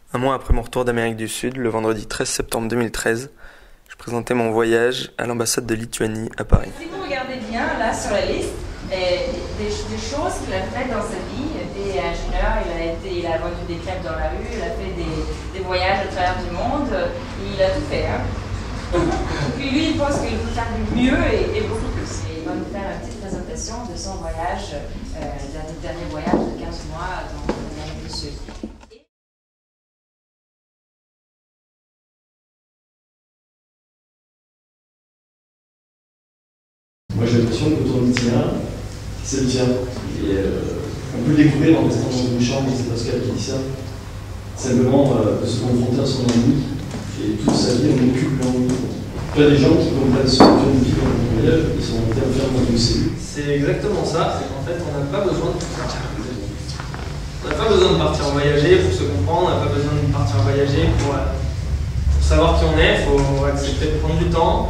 Un mois après mon retour d'Amérique du Sud, le vendredi 13 septembre 2013, je présentais mon voyage à l'ambassade de Lituanie à Paris. Si vous regardez bien là sur la liste, des choses qu'il a faites dans sa vie, il était ingénieur, il a vendu des crêpes dans la rue, il a fait des voyages à travers du monde, il a tout fait. Hein. Et puis lui, il pense qu'il peut faire mieux et beaucoup plus. Et il va nous faire une petite présentation de son voyage, dernier voyage de 15 mois dans l'Amérique du Sud. Moi j'ai l'impression que ton itinéraire, c'est le tien. Et on peut le découvrir en restant dans une chambre, c'est Pascal qui dit ça. Simplement de se confronter à son ennui. Et toute sa vie, on occupe l'ennui. Il y a des gens qui comprennent ce que une vie dans le voyage, ils sont montés à faire dans une cellule. C'est exactement ça, c'est qu'en fait on n'a pas besoin de partir. On n'a pas besoin de partir voyager pour se comprendre, on n'a pas besoin de partir voyager pour savoir qui on est, il faut accepter de prendre du temps.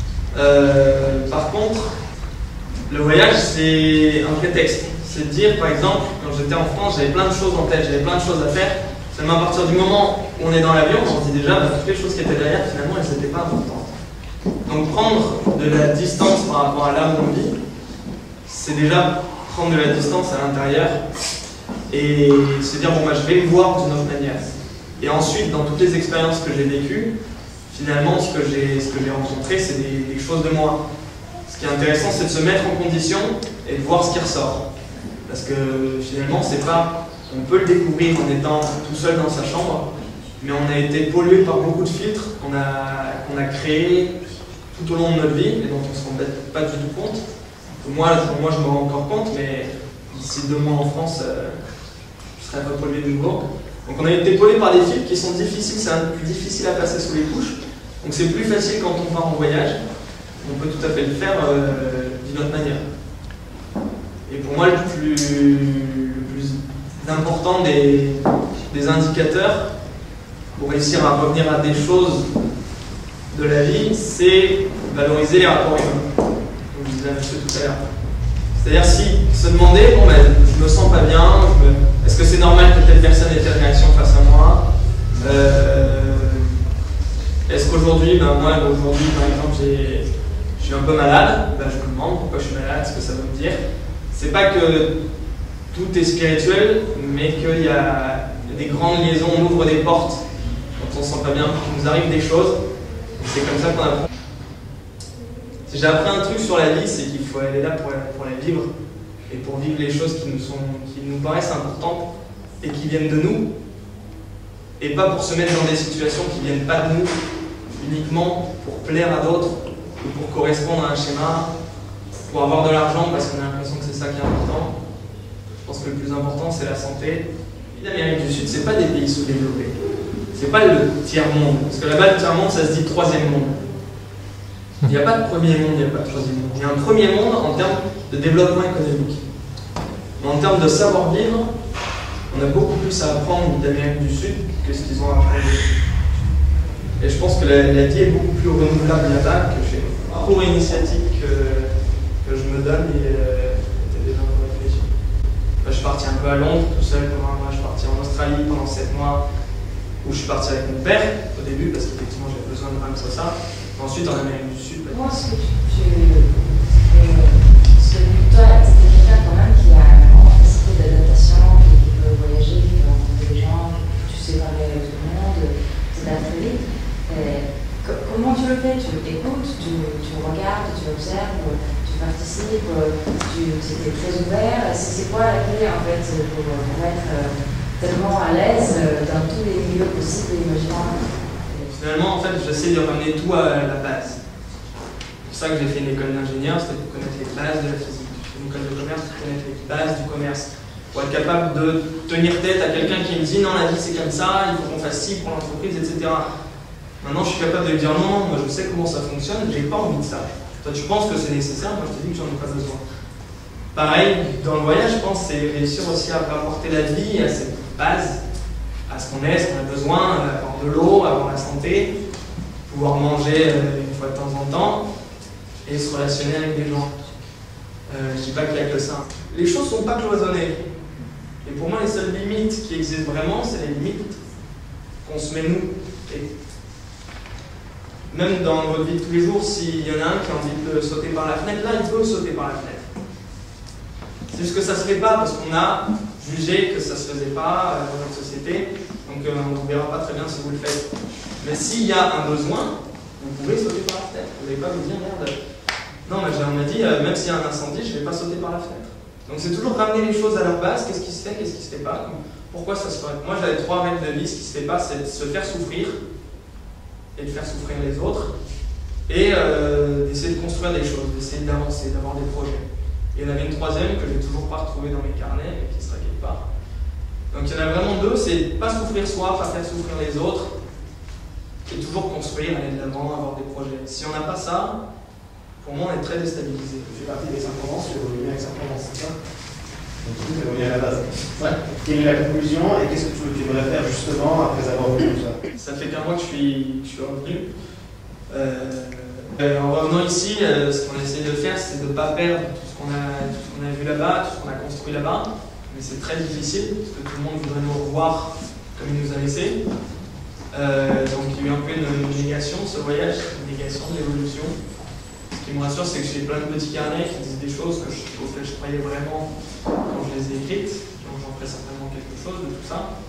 Par contre, le voyage c'est un prétexte. C'est de dire, par exemple, quand j'étais en France, j'avais plein de choses en tête, j'avais plein de choses à faire. Seulement à partir du moment où on est dans l'avion, on se dit déjà, toutes les choses qui étaient derrière, finalement, elles n'étaient pas importantes. Donc prendre de la distance par rapport à là où on vit, c'est déjà prendre de la distance à l'intérieur et se dire, bon, moi, je vais me voir d'une autre manière. Et ensuite, dans toutes les expériences que j'ai vécues, finalement, ce que j'ai rencontré, c'est des choses de moi. Ce qui est intéressant, c'est de se mettre en condition et de voir ce qui ressort. Parce que finalement, c'est pas... On peut le découvrir en étant tout seul dans sa chambre, mais on a été pollué par beaucoup de filtres qu'on a créés tout au long de notre vie et dont on ne se rend pas du tout compte. Moi, je me rends encore compte, mais d'ici 2 mois en France, je serai pas pollué de nouveau. Donc on a été pollué par des filtres qui sont difficiles, c'est un peu plus difficile à passer sous les couches. Donc c'est plus facile quand on part en voyage. On peut tout à fait le faire d'une autre manière. Et pour moi, le plus important des indicateurs pour réussir à revenir à des choses de la vie, c'est valoriser les rapports humains, comme je disais un petit peu tout à l'heure. C'est-à-dire se demander, bon ben, je me sens pas bien, est-ce que c'est normal que telle personne ait telle réaction face à moi, est-ce qu'aujourd'hui, moi aujourd'hui par exemple, je suis un peu malade, je me demande pourquoi je suis malade, ce que ça veut me dire. C'est pas que tout est spirituel, mais qu'il y a des grandes liaisons, on ouvre des portes quand on se sent pas bien, qu'il nous arrive des choses. C'est comme ça qu'on apprend. Si j'ai appris un truc sur la vie, c'est qu'il faut aller là pour la vivre et pour vivre les choses qui nous paraissent importantes et qui viennent de nous, et pas pour se mettre dans des situations qui viennent pas de nous, uniquement pour plaire à d'autres ou pour correspondre à un schéma, pour avoir de l'argent parce qu'on a l'impression que c'est ça qui est important. Je pense que le plus important, c'est la santé. L'Amérique du Sud, c'est pas des pays sous-développés. C'est pas le tiers-monde. Parce que là-bas, le tiers-monde, ça se dit troisième monde. Il n'y a pas de premier monde, il n'y a pas de troisième monde. Il y a un premier monde en termes de développement économique. Mais en termes de savoir-vivre, on a beaucoup plus à apprendre d'Amérique du Sud que ce qu'ils ont à apprendre. Et je pense que la vie est beaucoup plus renouvelable là-bas que chez nous. Pour initiative que je me donne était déjà un peu réfléchi. Je suis parti un peu à Londres tout seul pendant 1 mois, je suis parti en Australie pendant 7 mois où je suis parti avec mon père au début parce qu'effectivement j'avais besoin de ramener ça. Ensuite en Amérique du Sud. Comment est-ce que toi, c'est quelqu'un quand même qui a une grande capacité d'adaptation, qui peut voyager, qui peut rencontrer des gens, tu sais parler avec tout le monde, t'adaptes très vite. Comment tu le fais? Tu écoutes, tu regardes, tu observes, tu participes, tu es très ouvert. C'est quoi la clé en fait pour être tellement à l'aise dans tous les milieux possibles et imaginables? Finalement, en fait, j'essaie de ramener tout à la base. C'est pour ça que j'ai fait une école d'ingénieur, c'était pour connaître les bases de la physique. J'ai fait une école de commerce pour connaître les bases du commerce. Pour être capable de tenir tête à quelqu'un qui me dit non, la vie c'est comme ça, il faut qu'on fasse ci pour l'entreprise, etc. Maintenant, je suis capable de lui dire non, moi je sais comment ça fonctionne, j'ai pas envie de ça. Toi, tu penses que c'est nécessaire, moi je te dis que j'en ai pas besoin. Pareil, dans le voyage, je pense que c'est réussir aussi à rapporter la vie à cette base, à ce qu'on est, ce qu'on a besoin, avoir de l'eau, avoir la santé, pouvoir manger une fois de temps en temps et se relationner avec des gens. Je dis pas qu'il n'y a que ça. Les choses ne sont pas cloisonnées. Et pour moi, les seules limites qui existent vraiment, c'est les limites qu'on se met nous. Et même dans votre vie de tous les jours, s'il y en a un qui a envie de sauter par la fenêtre, là, il peut sauter par la fenêtre. C'est juste que ça ne se fait pas parce qu'on a jugé que ça ne se faisait pas dans notre société. Donc on ne verra pas très bien si vous le faites. Mais s'il y a un besoin, vous pouvez sauter par la fenêtre. Vous n'allez pas vous dire merde. Non, mais on m'a dit, même s'il y a un incendie, je ne vais pas sauter par la fenêtre. Donc c'est toujours ramener les choses à leur base. Qu'est-ce qui se fait, qu'est-ce qui ne se fait pas. Pourquoi ça se fait. Moi j'avais 3 règles de vie. Ce qui ne se fait pas, c'est de se faire souffrir et de faire souffrir les autres. Et d'essayer de construire des choses, d'essayer d'avancer, d'avoir des projets. Et il y en avait une 3e que je n'ai toujours pas retrouvée dans mes carnets et qui sera quelque part. Donc il y en a vraiment 2, c'est pas souffrir soi, pas faire souffrir les autres, et toujours construire, aller de l'avant, avoir des projets. Si on n'a pas ça, pour moi on est très déstabilisé. Je fais partie des Saint-Provence, je reviens avec Saint-Provence, c'est ça? Donc tu reviens à la base. Ouais. Quelle est la conclusion et qu'est-ce que tu voudrais faire justement après avoir vu tout ça? Ça fait qu'un mois que je suis revenu. En revenant ici, ce qu'on essaie de faire, c'est de ne pas perdre tout ce qu'on a vu là-bas, tout ce qu'on a construit là-bas. Mais c'est très difficile, parce que tout le monde voudrait nous revoir comme il nous a laissé. Donc il y a eu un peu une négation, ce voyage, une négation, une évolution. Ce qui me rassure, c'est que j'ai plein de petits carnets qui disent des choses auxquelles je croyais vraiment quand je les ai écrites. Donc j'en ferai certainement quelque chose de tout ça.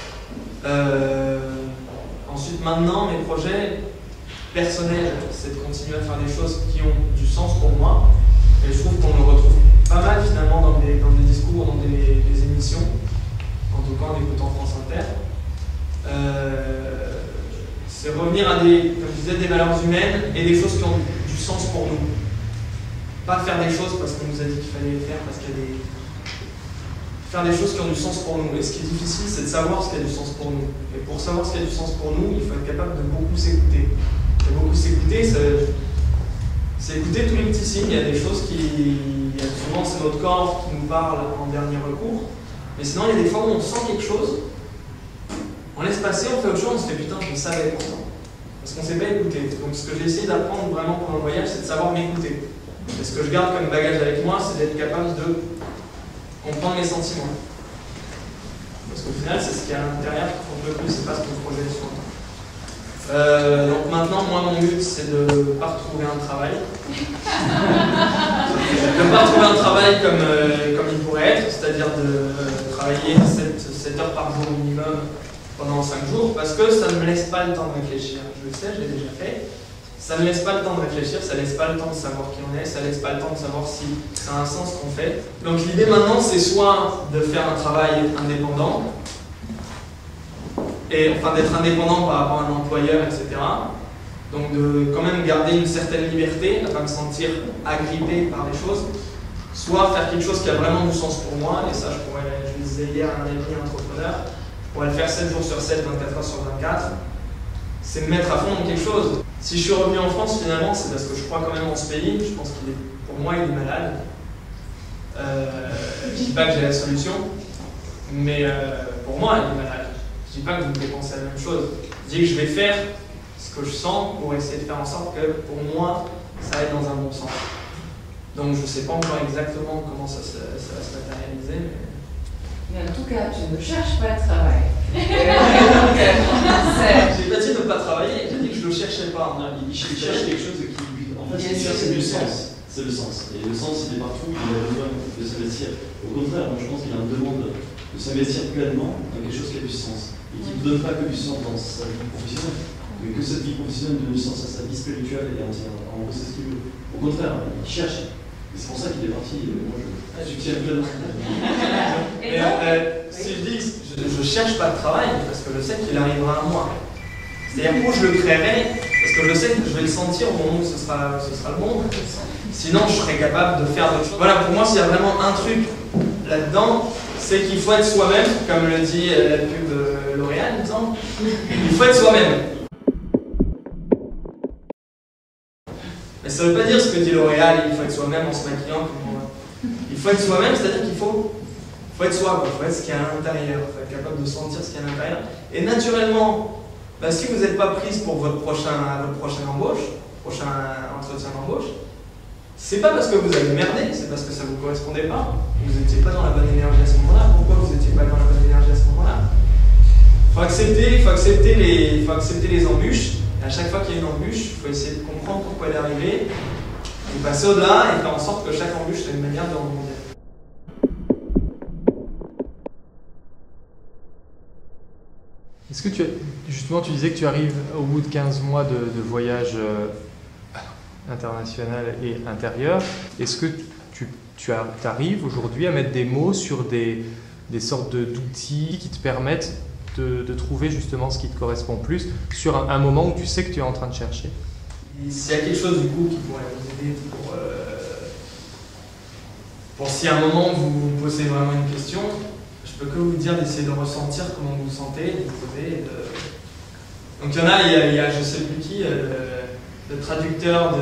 Ensuite, maintenant, mes projets personnels, c'est de continuer à faire des choses qui ont du sens pour moi. Et je trouve qu'on le retrouve pas mal finalement dans des discours, dans des émissions, en tout cas en écoutant France Inter. C'est revenir à comme je disais, des valeurs humaines et des choses qui ont du sens pour nous. Pas faire des choses parce qu'on nous a dit qu'il fallait les faire, parce qu'il y a des... Faire des choses qui ont du sens pour nous. Et ce qui est difficile, c'est de savoir ce qui a du sens pour nous. Et pour savoir ce qui a du sens pour nous, il faut être capable de beaucoup s'écouter. Et beaucoup s'écouter, c'est écouter tous les petits signes. Il y a des choses souvent c'est notre corps qui nous parle en dernier recours. Mais sinon, il y a des fois où on sent quelque chose, on laisse passer, on fait autre chose, on se fait putain, je le savais pourtant. Parce qu'on ne s'est pas écouté. Donc ce que j'ai essayé d'apprendre vraiment pendant le voyage, c'est de savoir m'écouter. Et ce que je garde comme bagage avec moi, c'est d'être capable de comprendre mes sentiments. Parce qu'au final, c'est ce qu'il y a à l'intérieur qui compte le plus, c'est pas ce qu'on projette sur moi. Donc maintenant, moi, mon but, c'est de ne pas retrouver un travail. De ne pas retrouver un travail comme il pourrait être, c'est-à-dire de travailler 7 heures par jour minimum pendant 5 jours, parce que ça ne me laisse pas le temps de réfléchir. Je le sais, je l'ai déjà fait. Ça ne laisse pas le temps de réfléchir, ça ne laisse pas le temps de savoir qui on est, ça ne laisse pas le temps de savoir si ça a un sens qu'on fait. Donc l'idée maintenant, c'est soit de faire un travail indépendant, enfin d'être indépendant par rapport à un employeur, etc. Donc de quand même garder une certaine liberté, à ne pas me sentir agrippé par des choses, soit faire quelque chose qui a vraiment du sens pour moi, et ça je le disais hier à un ami entrepreneur, je pourrais le faire 7 jours sur 7, 24 heures sur 24, c'est me mettre à fond dans quelque chose. Si je suis revenu en France, finalement, c'est parce que je crois quand même en ce pays. Je pense pour moi, il est malade. Je ne dis pas que j'ai la solution, mais pour moi, il est malade. Je ne dis pas que vous devez penser à la même chose. Je dis que je vais faire ce que je sens pour essayer de faire en sorte que, pour moi, ça aille dans un bon sens. Donc, je ne sais pas encore exactement comment ça va se matérialiser, mais en tout cas, tu ne cherches pas de travail. J'ai pas dit de ne pas travailler, j'ai dit que je ne le cherchais pas. Il cherche quelque chose qui lui... En fait, ce qu'il cherche, c'est du sens. C'est le sens. Et le sens, il est partout, il a besoin de s'investir. Au contraire, moi, je pense qu'il a une demande de s'investir pleinement dans quelque chose qui a du sens. Et qui ne donne pas que du sens dans sa vie professionnelle, mais que cette vie professionnelle donne du sens à sa vie spirituelle et entière. En gros, c'est ce qu'il veut. Au contraire, il cherche. Et c'est pour ça qu'il est parti. Moi, je tiens pleinement. Si je dis je cherche pas de travail, parce que je sais qu'il arrivera à moi. C'est-à-dire où je le créerai, parce que je sais que je vais le sentir au moment où ce sera le bon. Sinon, je serai capable de faire d'autres choses. Voilà, pour moi, s'il y a vraiment un truc là-dedans, c'est qu'il faut être soi-même, comme le dit la pub L'Oréal, il me semble. Il faut être soi-même. Mais ça ne veut pas dire ce que dit L'Oréal, il faut être soi-même en se maquillant. Il faut être soi-même, c'est-à-dire qu'il faut être soi, il faut être ce qu'il y a à l'intérieur, il faut être capable de sentir ce qu'il y a à l'intérieur. Et naturellement, si vous n'êtes pas prise pour votre prochaine embauche, prochain entretien d'embauche, c'est pas parce que vous avez merdé, c'est parce que ça ne vous correspondait pas. Vous n'étiez pas dans la bonne énergie à ce moment-là. Pourquoi vous n'étiez pas dans la bonne énergie à ce moment-là? faut accepter les embûches. Et à chaque fois qu'il y a une embûche, il faut essayer de comprendre pourquoi elle est arrivée, et passer au-delà et faire en sorte que chaque embûche soit une manière de rebondir. Est-ce que justement tu disais que tu arrives au bout de 15 mois de voyage international et intérieur, est-ce que tu arrives aujourd'hui à mettre des mots sur des sortes d'outils qui te permettent de trouver justement ce qui te correspond plus sur un moment où tu sais que tu es en train de chercher? S'il y a quelque chose du coup qui pourrait vous aider pour si à un moment vous vous posez vraiment une question, je peux que vous dire d'essayer de ressentir comment vous vous sentez, de vous poser. Donc il y a je sais plus qui, le traducteur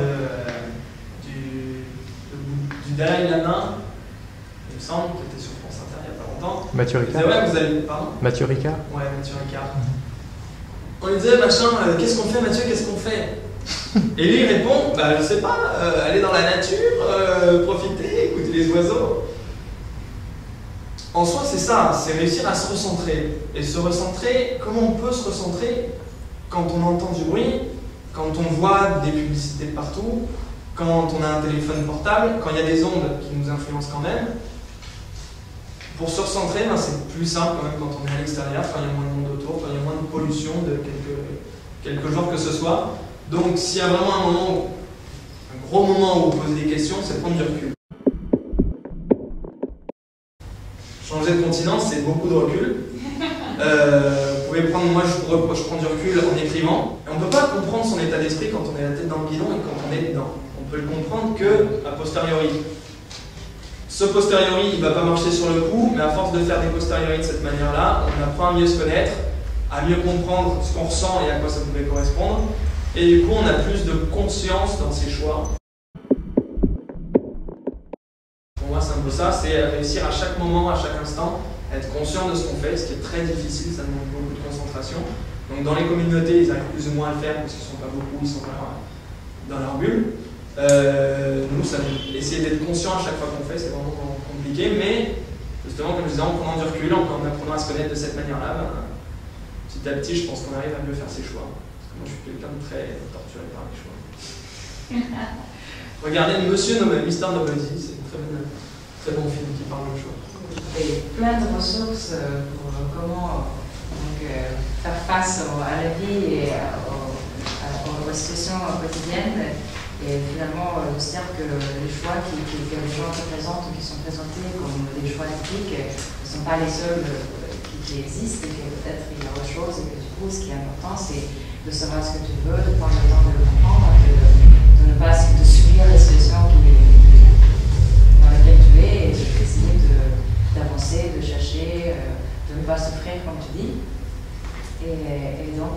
du Dalai Lama, il me semble, qui était sur France Inter il n'y a pas longtemps. Mathieu Ricard. C'est vrai que vous allez. Pardon ? Mathieu Ricard. Ouais, Mathieu Ricard. On lui disait, machin, qu'est-ce qu'on fait, Mathieu, qu'est-ce qu'on fait? Et lui il répond, bah je sais pas, aller dans la nature, profiter, écouter les oiseaux. En soi, c'est ça, c'est réussir à se recentrer. Et se recentrer, comment on peut se recentrer quand on entend du bruit, quand on voit des publicités de partout, quand on a un téléphone portable, quand il y a des ondes qui nous influencent quand même. Pour se recentrer, ben, c'est plus simple quand même quand on est à l'extérieur, quand il y a moins de monde autour, quand il y a moins de pollution de quelques jours que ce soit. Donc s'il y a vraiment un gros moment où vous posez des questions, c'est prendre du recul. Changer de continent, c'est beaucoup de recul. Vous pouvez prendre, moi je prends du recul en écrivant. Et on ne peut pas comprendre son état d'esprit quand on est la tête dans le guidon et quand on est dedans. On peut le comprendre que a posteriori. Ce posteriori, il ne va pas marcher sur le coup, mais à force de faire des posteriori de cette manière-là, on apprend à mieux se connaître, à mieux comprendre ce qu'on ressent et à quoi ça pouvait correspondre. Et du coup, on a plus de conscience dans ses choix. Pour moi, c'est un peu ça, c'est réussir à chaque moment, à chaque instant, à être conscient de ce qu'on fait, ce qui est très difficile, ça demande beaucoup de concentration. Donc dans les communautés, ils arrivent plus ou moins à le faire parce qu'ils ne sont pas beaucoup, ils sont pas dans leur bulle. Nous, essayer d'être conscient à chaque fois qu'on fait, c'est vraiment compliqué, mais justement, comme je disais, en prenant du recul, en apprenant à se connaître de cette manière-là, ben, petit à petit, je pense qu'on arrive à mieux faire ses choix. Parce que moi, je suis quelqu'un de très torturé par les choix. Regardez Monsieur Mr. Nobody, c'est un très bon film qui parle de choix. Et plein de ressources pour comment faire face à la vie et aux situations quotidiennes. Et finalement, de se dire que les choix que les gens représentent, qui sont présentés comme des choix éthiques, ne sont pas les seuls qui existent, et que peut-être il y a autre chose, et que du coup, ce qui est important, c'est de savoir ce que tu veux, de prendre le temps de le comprendre, de ne pas subir les situations dans lesquelles tu es, et d'essayer d'avancer, de chercher, de ne pas souffrir, comme tu dis. Et donc,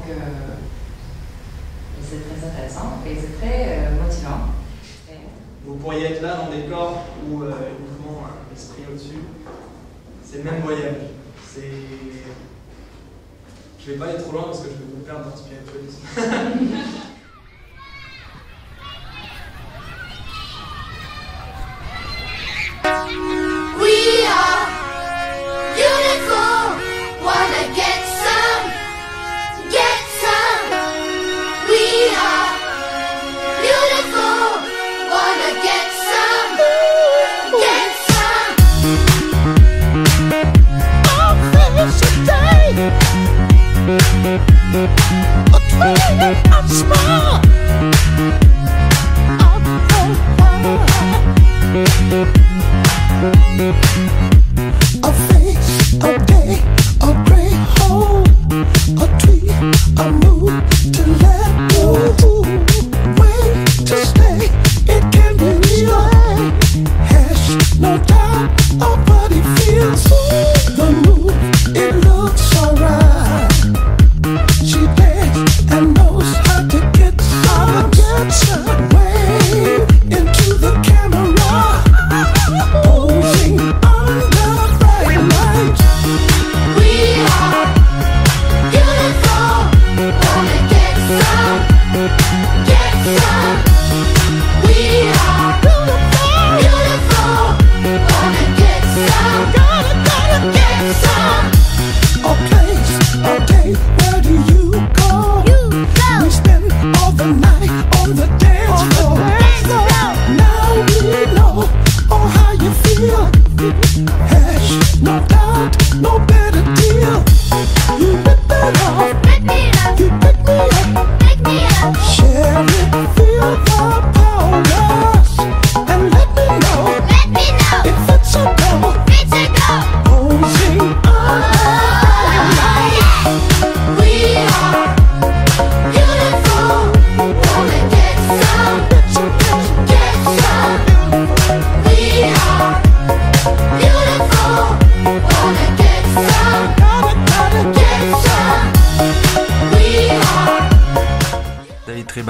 c'est très intéressant et c'est très motivant. Vous pourriez être là dans des corps où uniquement un esprit au-dessus. C'est le même voyage. Je vais pas aller trop loin parce que je vais vous perdre dans le spiritualisme. We are beautiful, wanna get some. We are beautiful, wanna get some. I'll finish today. I'm smart. A face, a day, a gray hole, a tweet, a move to let go. Way to stay, it can be right. Has no doubt of what it feels. The move, it looks alright. She danced and knows how to get some. Wave into the camera, posing under bright lights. We are beautiful, wanna get some.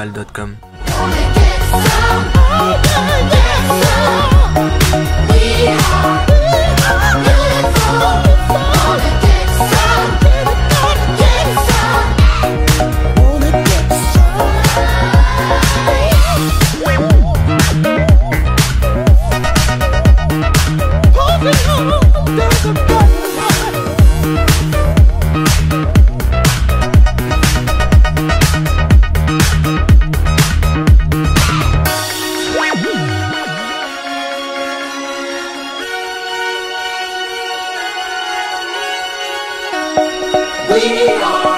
Montréal.com. We are